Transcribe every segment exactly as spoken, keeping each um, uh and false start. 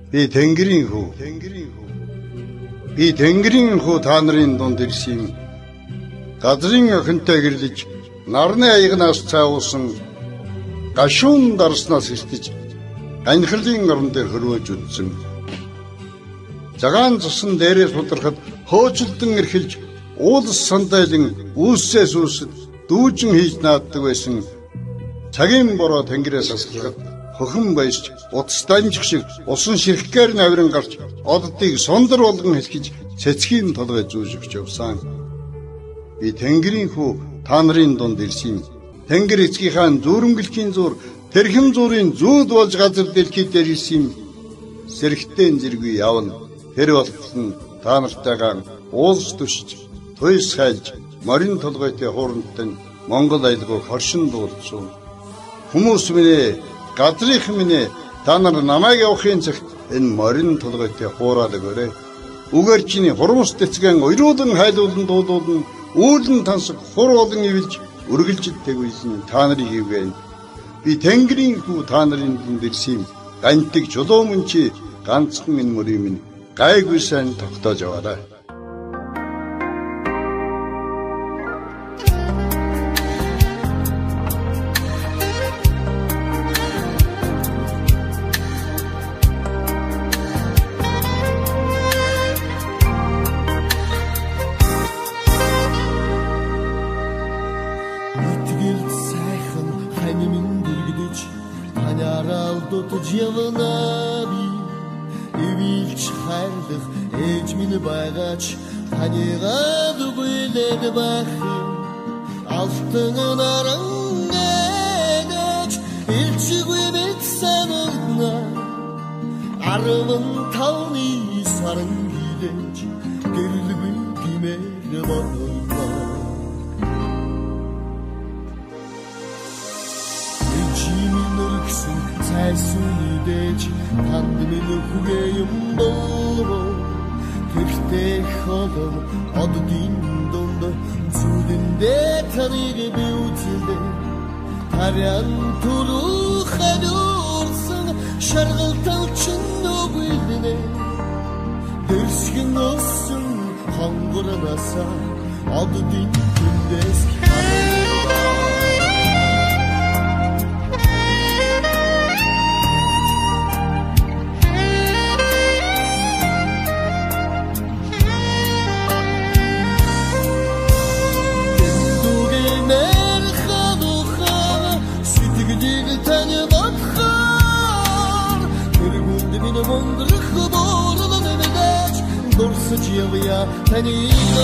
Би Тэнгэрийн хүү. Би Тэнгэрийн хүү та нарын дунд ирсэн юм. Газрын охинтой гэрлэж нарны аягнаас цаавуулсан гашуун дарснаас иртэж анхирлын орон дээр хөрвөөж үдсэн. Цагаан цусан дээрээс удрахад хөөцөлдөн эрхэлж уулс сандайлан үүссээс үүсэд дүүжин хийж нааддаг байсан цагийн бороо тэнгэрээс асгалахад хөхөн баясч утас данжих шиг усан ширхгээр наврын гарч оддыг сондөр болгон хэлхиж цэцгийн толгой зүүжигч явсан. Би Тэнгэрийн хүү та нарын дунд ирсэн. Тэнгэр эцгийнхаа зүүрэмгэлтийн зуур тэрхэм зуурын зүүд болж газар дэлхийд дээр ирсэн. Сэрхтэн зэргүй явна. Тэр болтон та нартайгаа уулс түшиж, туйс хайлж, морин толгойтой хуурантан Монгол айлгыг хоршин дуулсан. Хүмүүс минь ээ, газрынх минь ээ, та нар намайг явахын цагт энэ морин толгойтой хуураад өгөөрэй. Үгээр чиний хурмус тэцгэн уйруулан хайлуулан дуулуулан үүлэн тансаг хур олон ивэлж үргэлжилдэг үйсэн та нарыг хийвгэн. Би Тэнгэрийн хүү та нарын дунд ирсэн. Гантиг чулуумын чи ганцхан энэ мөрийн минь гайгүй сайн тогтоож яваарай. Таньгаад бүлэг бахын алтын арангаж илчгүй мэт санагна арван тавны саран гилэж гэрлгүй гимээр бодлоо Ичимин өргсөн цайсан идэж танд минь хүгээ юм болоо Тэрхтэй холом оддын дунд зүдэндээ таныг би үзэлдэ Тарян туруу хадуурсан шаргалтал чин нүбэлдэнэ Дэрсгэн өссөн хонгоранаса оддын дүндээс харагдаа Дурсачья танина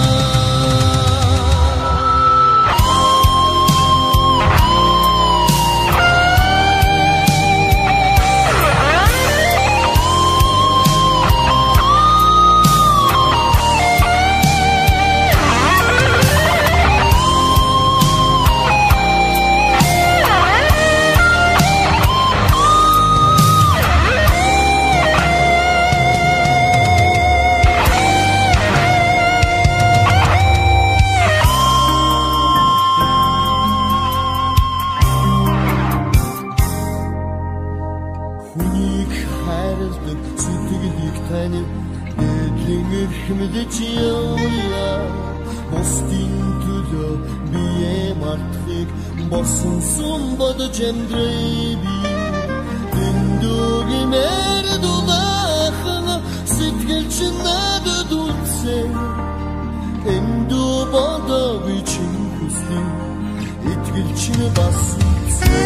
Bosunsun bada cemdrebi Dinduri merdulahına Sitgelçine de dulce Endu bada biçim kusli İtgelçine basılse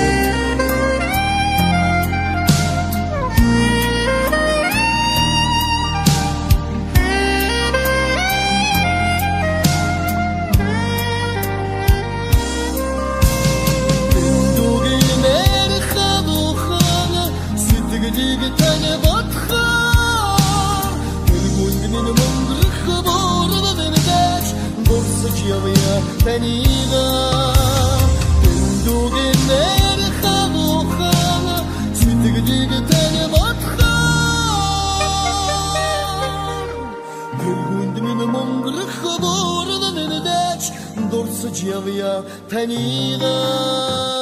Tanina, Dunduge mer khalukhana, Sitigdige tane batkhar. Gülgünd min mongr khaborda nenedach, Dorsachyavya Tanina.